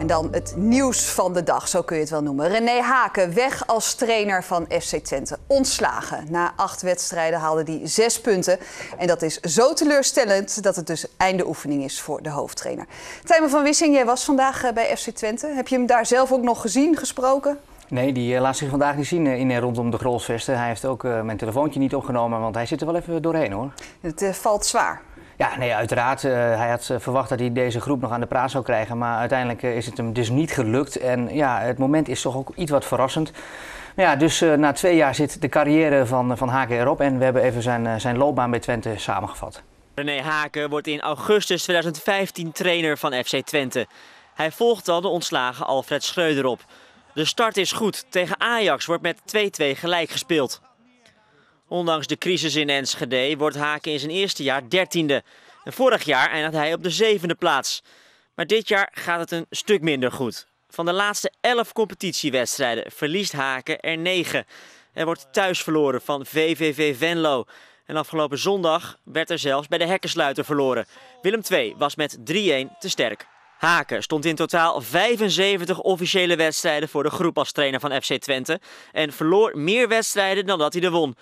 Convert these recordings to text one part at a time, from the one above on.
En dan het nieuws van de dag, zo kun je het wel noemen. René Haken, weg als trainer van FC Twente. Ontslagen. Na 8 wedstrijden haalde hij 6 punten. En dat is zo teleurstellend dat het dus einde oefening is voor de hoofdtrainer. Tijmen van Wissing, jij was vandaag bij FC Twente. Heb je hem daar zelf ook nog gezien, gesproken? Nee, die laat zich vandaag niet zien in rondom de Grolsvesten. Hij heeft ook mijn telefoontje niet opgenomen, want hij zit er wel even doorheen, hoor. Het valt zwaar. Ja, nee, uiteraard. Hij had verwacht dat hij deze groep nog aan de praat zou krijgen. Maar uiteindelijk is het hem dus niet gelukt. En ja, het moment is toch ook iets wat verrassend. Maar ja, dus na 2 jaar zit de carrière van Haken erop. En we hebben even zijn loopbaan bij Twente samengevat. René Haken wordt in augustus 2015 trainer van FC Twente. Hij volgt dan de ontslagen Alfred Schreuder op. De start is goed. Tegen Ajax wordt met 2-2 gelijk gespeeld. Ondanks de crisis in Enschede wordt Haken in zijn eerste jaar 13e. En vorig jaar eindigde hij op de 7e plaats. Maar dit jaar gaat het een stuk minder goed. Van de laatste 11 competitiewedstrijden verliest Haken er 9. Er wordt thuis verloren van VVV Venlo. En afgelopen zondag werd er zelfs bij de hekkensluiter verloren. Willem II was met 3-1 te sterk. Haken stond in totaal 75 officiële wedstrijden voor de groep als trainer van FC Twente. En verloor meer wedstrijden dan dat hij er won.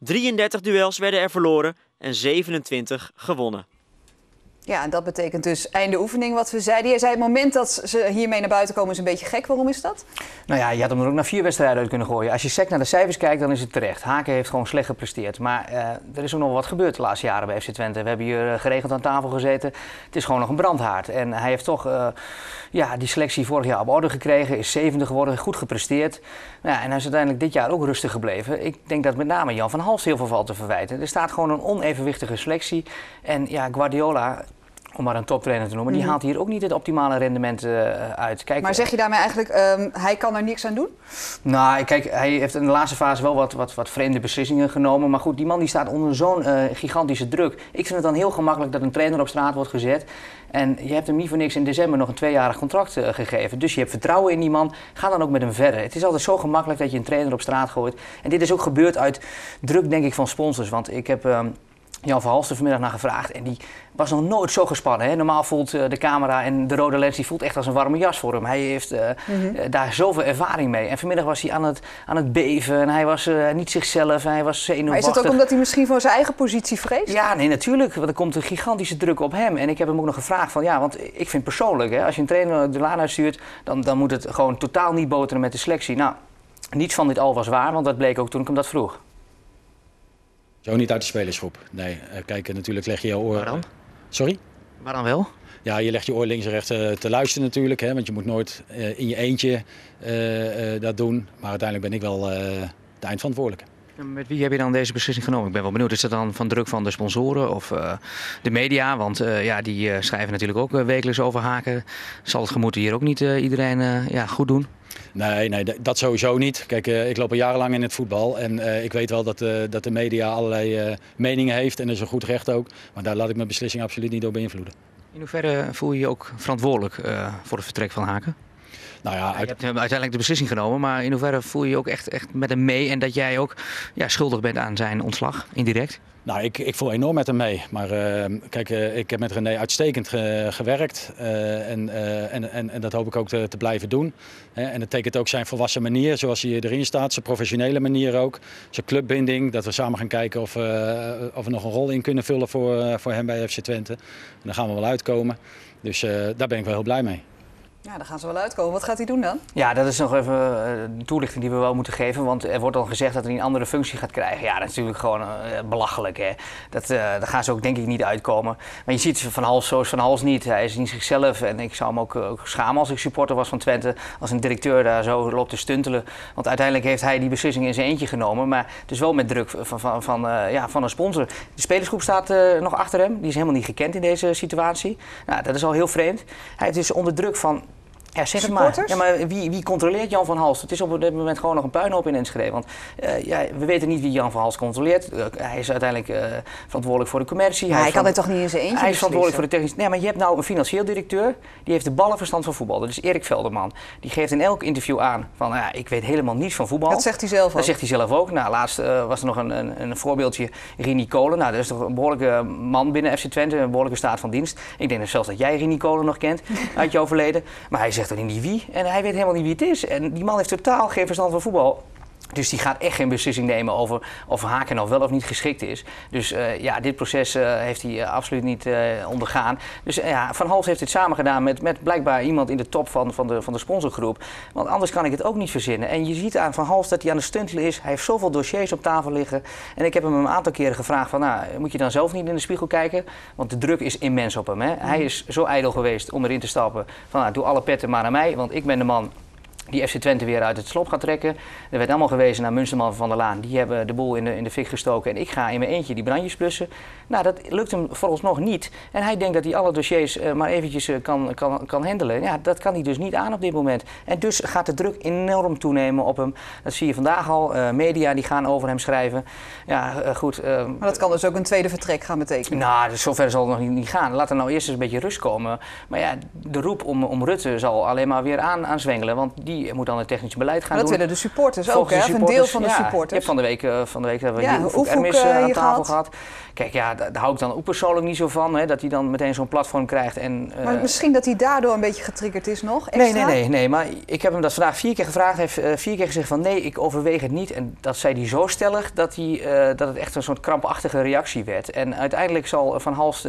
33 duels werden er verloren en 27 gewonnen. Ja, en dat betekent dus einde oefening wat we zeiden. Jij zei het moment dat ze hiermee naar buiten komen is een beetje gek. Waarom is dat? Nou ja, je had hem er ook naar 4 wedstrijden uit kunnen gooien. Als je sec naar de cijfers kijkt, dan is het terecht. Haken heeft gewoon slecht gepresteerd. Maar er is ook nog wat gebeurd de laatste jaren bij FC Twente. We hebben hier geregeld aan tafel gezeten. Het is gewoon nog een brandhaard. En hij heeft toch die selectie vorig jaar op orde gekregen. Is 7e geworden, goed gepresteerd. Nou ja, en hij is uiteindelijk dit jaar ook rustig gebleven. Ik denk dat met name Jan van Halst heel veel valt te verwijten. Er staat gewoon een onevenwichtige selectie. En ja, Guardiola, om maar een toptrainer te noemen, die haalt hier ook niet het optimale rendement uit. Kijk, maar zeg je daarmee eigenlijk, hij kan er niks aan doen? Nou, kijk, hij heeft in de laatste fase wel wat vreemde beslissingen genomen. Maar goed, die man die staat onder zo'n gigantische druk. Ik vind het dan heel gemakkelijk dat een trainer op straat wordt gezet. En je hebt hem niet voor niks in december nog een 2-jarig contract gegeven. Dus je hebt vertrouwen in die man. Ga dan ook met hem verder. Het is altijd zo gemakkelijk dat je een trainer op straat gooit. En dit is ook gebeurd uit druk, denk ik, van sponsors. Want ik heb Jan van Halst er vanmiddag naar gevraagd en die was nog nooit zo gespannen. Hè? Normaal voelt de camera en de rode lens die voelt echt als een warme jas voor hem. Hij heeft daar zoveel ervaring mee. En vanmiddag was hij aan het beven en hij was niet zichzelf. Hij was zenuwachtig. Maar is het ook omdat hij misschien voor zijn eigen positie vreest? Ja, nee, natuurlijk. Want er komt een gigantische druk op hem. En ik heb hem ook nog gevraagd van ja, want ik vind persoonlijk, hè, als je een trainer de laan uitstuurt, dan moet het gewoon totaal niet boteren met de selectie. Nou, niets van dit al was waar, want dat bleek ook toen ik hem dat vroeg. Zo niet uit de spelersgroep. Nee, kijk, natuurlijk leg je je oor... Waar dan? Sorry? Waar dan wel? Ja, je legt je oor links en rechts te luisteren natuurlijk. Hè, want je moet nooit in je eentje dat doen. Maar uiteindelijk ben ik wel de eindverantwoordelijke. Met wie heb je dan deze beslissing genomen? Ik ben wel benieuwd. Is dat dan van druk van de sponsoren of de media? Want die schrijven natuurlijk ook wekelijks over Haken. Zal het gemoed hier ook niet iedereen goed doen? Nee, dat sowieso niet. Kijk, ik loop al jarenlang in het voetbal en ik weet wel dat de media allerlei meningen heeft en dat is een goed recht ook. Maar daar laat ik mijn beslissing absoluut niet door beïnvloeden. In hoeverre voel je je ook verantwoordelijk voor het vertrek van Haken? Nou ja, je hebt uiteindelijk de beslissing genomen, maar in hoeverre voel je je ook echt met hem mee en dat jij ook schuldig bent aan zijn ontslag, indirect? Nou, ik voel enorm met hem mee. Maar kijk, ik heb met René uitstekend gewerkt en dat hoop ik ook te blijven doen. En dat tekent ook zijn volwassen manier zoals hij erin staat, zijn professionele manier ook. Zijn clubbinding, dat we samen gaan kijken of we nog een rol in kunnen vullen voor hem bij FC Twente. En daar gaan we wel uitkomen. Dus daar ben ik wel heel blij mee. Ja, daar gaan ze wel uitkomen. Wat gaat hij doen dan? Ja, dat is nog even een toelichting die we wel moeten geven. Want er wordt al gezegd dat hij een andere functie gaat krijgen. Ja, dat is natuurlijk gewoon belachelijk. Hè. Daar gaan ze ook denk ik niet uitkomen. Maar je ziet Van Halst, zo is Van Halst niet. Hij is niet zichzelf. En ik zou hem ook schamen als ik supporter was van Twente. Als een directeur daar zo loopt te stuntelen. Want uiteindelijk heeft hij die beslissing in zijn eentje genomen. Maar dus wel met druk van een sponsor. De spelersgroep staat nog achter hem. Die is helemaal niet gekend in deze situatie. Nou, dat is al heel vreemd. Hij is dus onder druk van... Ja, zeg het maar. Ja, maar wie controleert Jan van Halst? Het is op dit moment gewoon nog een puinhoop in Enschede. Want we weten niet wie Jan van Halst controleert. Hij is uiteindelijk verantwoordelijk voor de commercie. Hij kan het toch niet in zijn eentje Hij is verantwoordelijk voor de technische... Nee, maar je hebt nou een financieel directeur. Die heeft de ballenverstand van voetbal. Dat is Erik Velderman. Die geeft in elk interview aan van... ik weet helemaal niets van voetbal. Dat zegt hij zelf ook. Dat zegt hij zelf ook. Nou, laatst was er nog een voorbeeldje. Rini Kolen. Nou, dat is toch een behoorlijke man binnen FC Twente. Een behoorlijke staat van dienst. Ik denk zelfs dat jij Rini Kolen nog kent uit jouw verleden. Maar hij zegt zegt toch niet wie? En hij weet helemaal niet wie het is. En die man heeft totaal geen verstand van voetbal. Dus die gaat echt geen beslissing nemen over of Haken nou wel of niet geschikt is. Dus dit proces heeft hij absoluut niet ondergaan. Dus Van Hals heeft dit samen gedaan met blijkbaar iemand in de top van de sponsorgroep. Want anders kan ik het ook niet verzinnen. En je ziet aan Van Hals dat hij aan de stuntelen is. Hij heeft zoveel dossiers op tafel liggen. En ik heb hem een aantal keren gevraagd van, moet je dan zelf niet in de spiegel kijken? Want de druk is immens op hem. Hè? Hij is zo ijdel geweest om erin te stappen van, doe alle petten maar aan mij, want ik ben de man die FC Twente weer uit het slop gaat trekken. Er werd allemaal gewezen naar Munsterman van der Laan. Die hebben de boel in de fik gestoken en ik ga in mijn eentje die brandjes blussen. Nou, dat lukt hem vooralsnog niet. En hij denkt dat hij alle dossiers maar eventjes kan handelen. Ja, dat kan hij dus niet aan op dit moment. En dus gaat de druk enorm toenemen op hem. Dat zie je vandaag al. Media die gaan over hem schrijven. Ja, goed. Maar dat kan dus ook een tweede vertrek gaan betekenen. Nou, dus zover zal het nog niet gaan. Laat er nou eerst eens een beetje rust komen. Maar ja, de roep om Rutte zal alleen maar weer aanzwengelen. Want die moet dan het technische beleid gaan doen. Dat willen de supporters ook, hè? Een deel van de supporters. Je hebt van de week hebben we hier Oefhoek Ermis aan tafel gehad. Kijk, daar hou ik dan ook persoonlijk niet zo van, hè, dat hij dan meteen zo'n platform krijgt. Maar misschien dat hij daardoor een beetje getriggerd is nog, extra? Nee, maar ik heb hem dat vandaag 4 keer gevraagd. Hij heeft 4 keer gezegd van nee, ik overweeg het niet. En dat zei hij zo stellig dat het echt een soort krampachtige reactie werd. En uiteindelijk zal Van Hals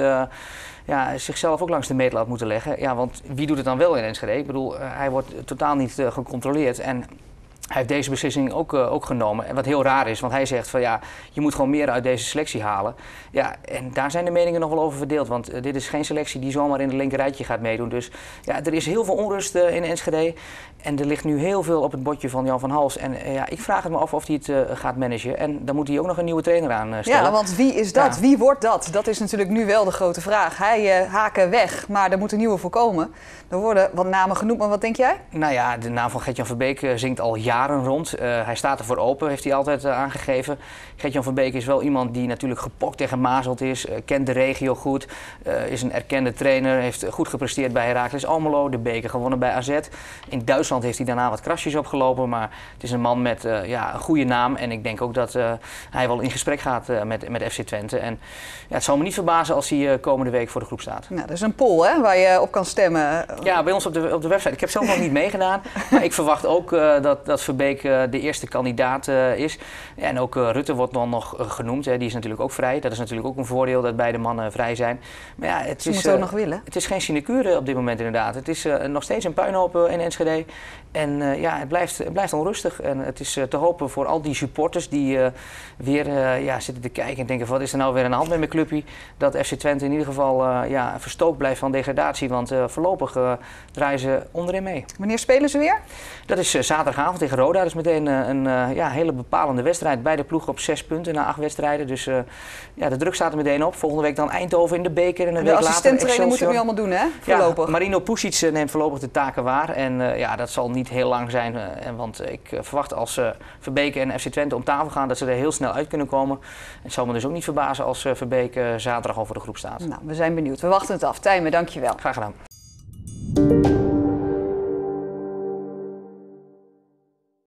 zichzelf ook langs de meetlat moeten leggen. Ja, want wie doet het dan wel in Enschede? Ik bedoel, hij wordt totaal niet gecontroleerd. En hij heeft deze beslissing ook genomen. En wat heel raar is, want hij zegt van je moet gewoon meer uit deze selectie halen. Ja, en daar zijn de meningen nog wel over verdeeld. Want dit is geen selectie die zomaar in het linkerrijtje gaat meedoen. Dus er is heel veel onrust in Enschede. En er ligt nu heel veel op het bordje van Jan van Hals. En ik vraag het me af of hij het gaat managen. En dan moet hij ook nog een nieuwe trainer aanstellen. Ja, want wie is dat? Ja. Wie wordt dat? Dat is natuurlijk nu wel de grote vraag. Hij Haken weg, maar er moet een nieuwe voor komen. Er worden wat namen genoemd, maar wat denk jij? Nou ja, de naam van Gert-Jan Verbeek zingt al jaren rond. Hij staat ervoor open, heeft hij altijd aangegeven. Gert-Jan Verbeek is wel iemand die natuurlijk gepokt en gemazeld is. Kent de regio goed. Is een erkende trainer. Heeft goed gepresteerd bij Heracles Almelo. De beker gewonnen bij AZ. In Duitsland heeft hij daarna wat krasjes opgelopen. Maar het is een man met een goede naam. En ik denk ook dat hij wel in gesprek gaat met FC Twente. En het zal me niet verbazen als hij komende week voor de groep staat. Nou, dat is een poll hè, waar je op kan stemmen. Ja, bij ons op de website. Ik heb zelf nog niet meegedaan. Maar ik verwacht ook dat Verbeek de eerste kandidaat is. Ja, en ook Rutte wordt dan nog genoemd. Hè. Die is natuurlijk ook vrij. Dat is natuurlijk ook een voordeel dat beide mannen vrij zijn. Maar ja, het is ook nog willen. Het is geen sinecure op dit moment inderdaad. Het is nog steeds een puinhoop in Enschede. En het blijft onrustig. En het is te hopen voor al die supporters die weer zitten te kijken en denken: wat is er nou weer aan de hand met mijn clubje? Dat FC Twente in ieder geval verstookt blijft van degradatie. Want voorlopig draaien ze onderin mee. Wanneer spelen ze weer? Dat is zaterdagavond tegen Roda. Dat is meteen een hele bepalende wedstrijd. Beide ploegen op 6 punten na 8 wedstrijden. Dus de druk staat er meteen op. Volgende week dan Eindhoven in de beker. En een week later assistent-trainer moet het nu allemaal doen, hè? Voorlopig. Ja, Marino Pusic neemt voorlopig de taken waar. En dat zal niet heel lang zijn. Want ik verwacht als Verbeek en FC Twente om tafel gaan, dat ze er heel snel uit kunnen komen. Het zal me dus ook niet verbazen als Verbeek zaterdag over de groep staat. Nou, we zijn benieuwd. We wachten het af. Tijmen, dankjewel. Graag gedaan.